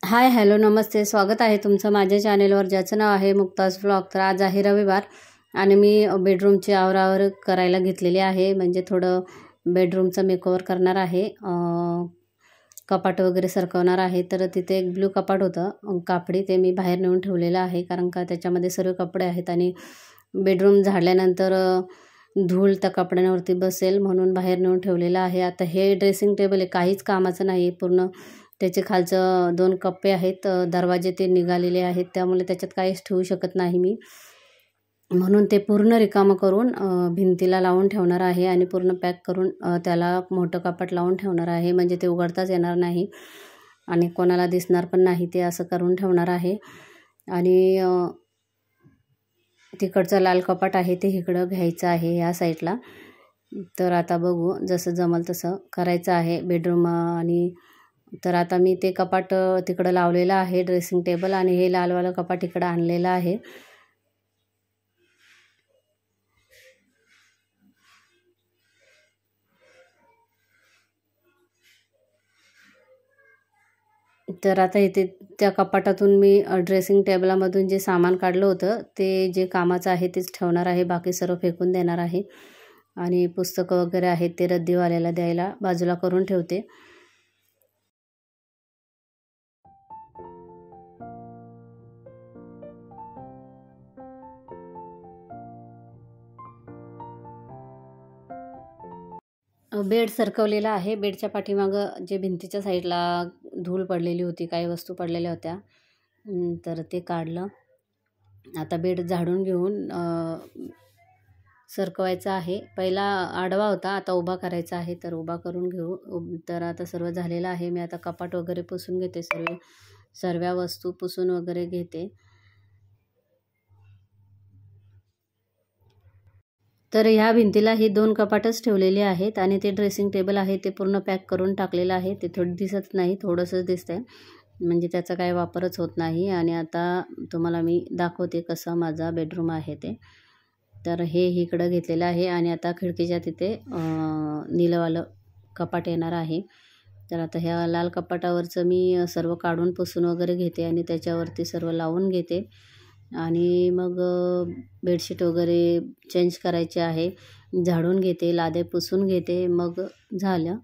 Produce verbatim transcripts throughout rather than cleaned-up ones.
Hi hello नमस्ते, स्वागत आहे तुमचं माझ्या चॅनेलवर ज्याचं नाव आहे मुक्ताज व्लॉग। तर आज आहे रविवार आणि मी बेडरूमची आवरावर करायला घेतलेली आहे, म्हणजे थोडं बेडरूमचं मेकओव्हर करणार आहे। कपाट वगैरे सरकवणार आहे। तर तिथे एक ब्लू कपाट होतं कापडी, ते मी बाहेर नेऊन ठेवलेलं आहे, कारण का त्याच्यामध्ये सर्व कपडे आहेत आणि बेडरूम झाडल्यानंतर धूळ त्या कपड्यांवरती बसेल म्हणून बाहेर नेऊन ठेवलेलं आहे। आता हे ड्रेसिंग टेबल आहे, काहीच कामाचं नाही पूर्ण। त्याचे खालचं दोन कप्पे आहेत, दरवाजे ते निघालेले आहेत, त्यामुळे त्याच्यात काहीच ठेवू शकत नाही मी, म्हणून ते पूर्ण रिकामं करून भिंतीला लावून ठेवणार आहे आणि पूर्ण पॅक करून त्याला मोठं कपाट लावून ठेवणार आहे, म्हणजे ते उघडताच येणार नाही आणि कोणाला दिसणार पण नाही, ते असं करून ठेवणार आहे। आणि तिकडचं लाल कपाट आहे ते इकडं घ्यायचं आहे या साईडला। तर आता बघू, जसं जमल तसं करायचं आहे बेडरूम। आणि तर आता मी ते कपाट तिकडं लावलेलं आहे ड्रेसिंग टेबल, आणि हे लालवालं कपाट इकडं आणलेलं आहे। तर आता इथे त्या कपाटातून मी ड्रेसिंग टेबलामधून जे सामान काढलं होतं ते जे कामाचं आहे तेच ठेवणार आहे, बाकी सर्व फेकून देणार आहे। आणि पुस्तकं वगैरे आहेत ते रद्दीवाल्याला द्यायला बाजूला करून ठेवते। बेड सरकवलेला आहे, बेडच्या पाठीमागं जे भिंतीच्या साईडला धूळ पडलेली होती, काही वस्तू पडलेल्या होत्या, तर ते काढलं। आता बेड झाडून घेऊन सरकवायचा आहे। पहिला आडवा होता, आता उभा करायचा आहे, तर उभा करून घेऊ। तर आता सर्व झालेलं आहे, मी आता कपाट वगैरे पुसून घेते, सर्व सर्व वस्तू पुसून वगैरे घेते। तर ह्या भिंतीला ही दोन कपाटच ठेवलेली आहेत आणि ते ड्रेसिंग टेबल आहे ते पूर्ण पॅक करून टाकलेलं आहे। ते थोडं दिसत नाही, थोडंसंच दिसतंय, म्हणजे त्याचा काही वापरच होत नाही। आणि आता तुम्हाला मी दाखवते कसं माझा बेडरूम आहे ते। तर हे इकडं घेतलेलं आहे आणि आता खिडकीच्या तिथे नीलवालं कपाट येणार आहे। तर आता ह्या लाल कपाटावरचं मी सर्व काढून पुसून वगैरे घेते आणि त्याच्यावरती सर्व लावून घेते। आणि मग बेडशीट वगैरे चेंज करायचे आहे, झाडून घेते, लादे पुसून घेते, मग झालं।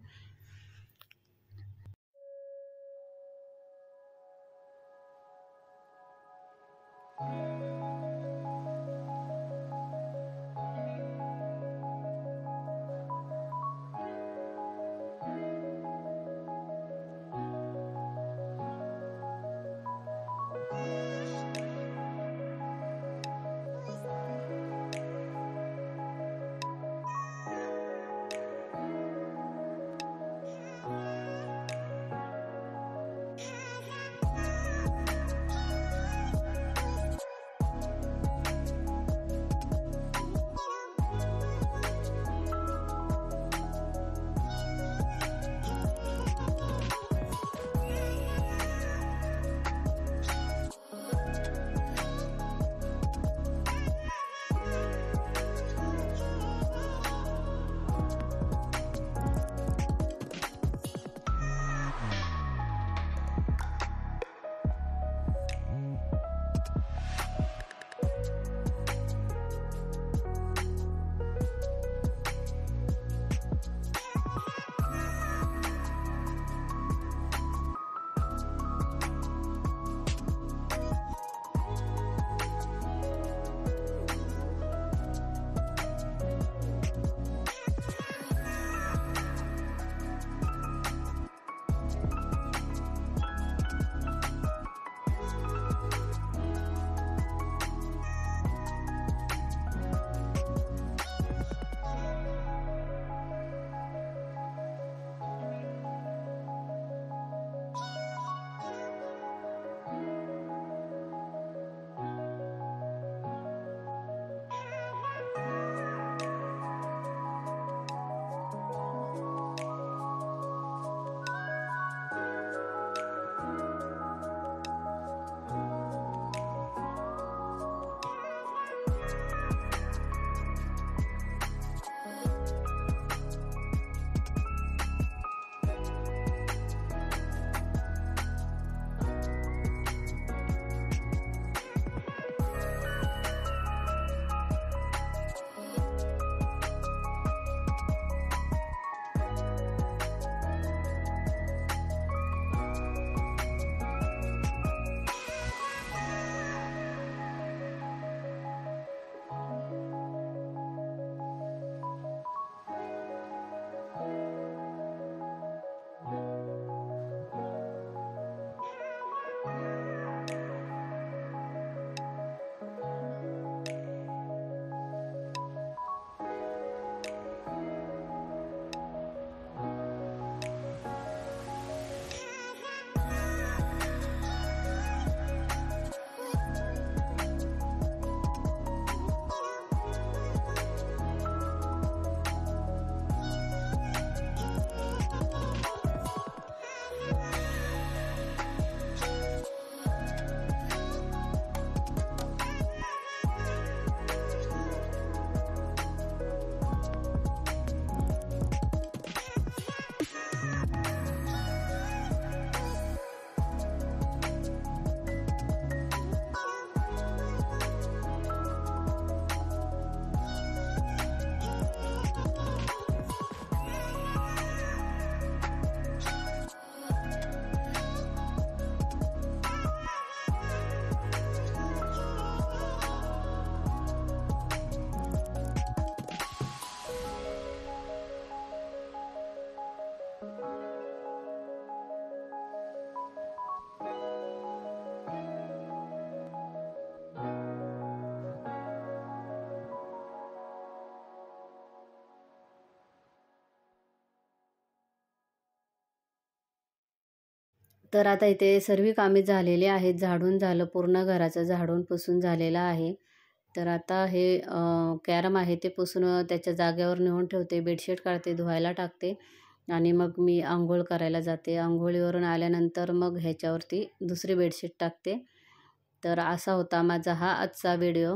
तर आता इथे सर्व कामे झालेली आहेत, झाडून झालं, पूर्ण घराचं झाडून पुसून झालेलं आहे. तर आता हे कॅरम आहे ते पुसून त्याच्या जागेवर नेऊन ठेवते, बेडशीट काढते, धुवायला टाकते आणि मग मी आंघोळ करायला जाते. आंघोळीवरून आल्यानंतर मग ह्याच्यावरती दुसरी बेडशीट टाकते. तर असा होता माझा हा आजचा व्हिडिओ.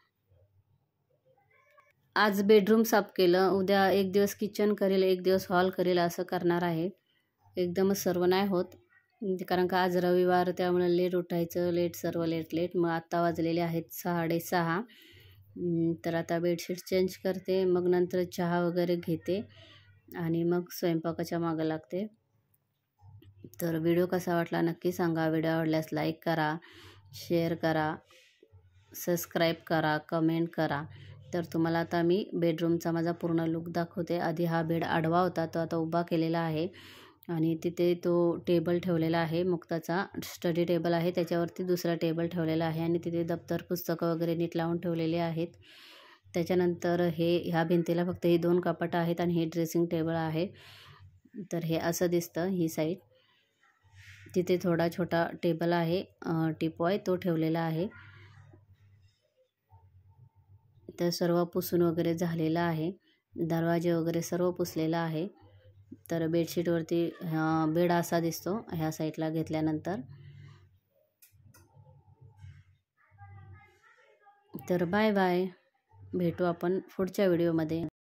आज बेडरूम साफ केलं, उद्या एक दिवस किचन करेल, एक दिवस हॉल करेल, असं करणार आहे. एकदमच सर्व नाही होत, कारण का आज रविवार, त्यामुळे लेट उठायचं, लेट सर्व लेट लेट मग आत्ता वाजलेले आहेत साडेसहा. तर आता बेडशीट चेंज करते, मग नंतर चहा वगैरे घेते आणि मग स्वयंपाकाच्या मागं लागते. तर व्हिडिओ कसा वाटला नक्की सांगा. व्हिडिओ आवडल्यास लाईक करा, शेअर करा, सबस्क्राईब करा, कमेंट करा. तर तुम्हाला आता मी बेडरूमचा माझा पूर्ण लुक दाखवते. आधी हा बेड आडवा होता, तो आता उभा केलेला आहे आणि तिथे तो टेबल ठेवलेला आहे, मुक्ताचा स्टडी टेबल आहे, त्याच्यावरती दुसरा टेबल ठेवलेला आहे आणि तिथे दप्तर पुस्तकं वगैरे नीट लावून ठेवलेले आहेत. त्याच्यानंतर हे ह्या भिंतीला फक्त ही दोन कपाटं आहेत आणि हे ड्रेसिंग टेबल आहे. तर हे असं दिसतं ही साईड. तिथे थोडा छोटा टेबल आहे, टिपॉय, तो ठेवलेला आहे. तर सर्व पुसून वगैरे झालेलं आहे, दरवाजे वगैरे सर्व पुसलेलं आहे. तर बेडशीटवरती बेड असा दिसतो ह्या साईडला घेतल्यानंतर. तर बाय बाय, भेटू आपण पुढच्या व्हिडिओमध्ये.